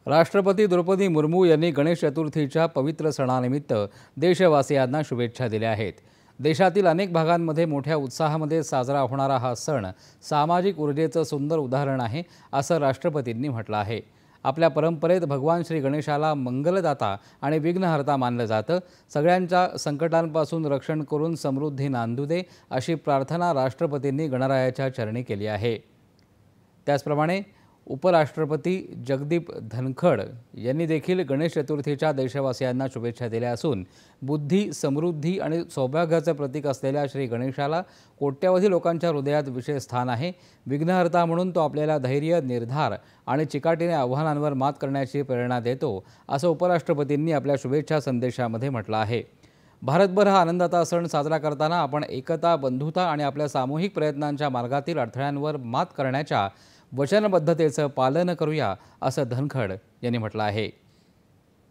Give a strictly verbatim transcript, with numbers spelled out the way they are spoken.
राष्ट्रपती द्रौपदी मुर्मू यांनी गणेश चतुर्थीच्या पवित्र सणानिमित्त देशवासियांना शुभेच्छा दिल्या आहेत। देशातील अनेक भागांमध्ये मोठ्या उत्साहामध्ये साजरा होणारा हा सण सामाजिक ऊर्जेचं सुंदर उदाहरण आहे, असं राष्ट्रपतींनी म्हटलं आहे। आपल्या परंपरेत भगवान श्री गणेशाला मंगलदाता आणि विघ्नहर्ता मानलं जातं। सगळ्यांच्या संकटांपासून रक्षण करून समृद्धी नांदू दे, अशी प्रार्थना राष्ट्रपतींनी गणरायाच्या चरणी केली आहे। त्याचप्रमाणे उपराष्ट्रपती जगदीप धनखड यांनी देखील गणेश चतुर्थीच्या देशवासियांना शुभेच्छा दिल्या असून बुद्धी, समृद्धी आणि सौभाग्याचं प्रतीक असलेल्या श्री गणेशाला कोट्यावधी लोकांच्या हृदयात विशेष स्थान आहे। विघ्नहर्ता म्हणून तो आपल्याला धैर्य, निर्धार आणि चिकाटीने आव्हानांवर मात करण्याची प्रेरणा देतो, असं उपराष्ट्रपतींनी आपल्या शुभेच्छा संदेशामध्ये म्हटलं आहे। भारतभर हा आनंदाचा सण साजरा करताना आपण एकता, बंधुता आणि आपल्या सामूहिक प्रयत्नांच्या मार्गातील अडथळ्यांवर मात करण्याच्या वचनबद्धतेचं पालन करूया, असं धनखड यांनी म्हटलं आहे।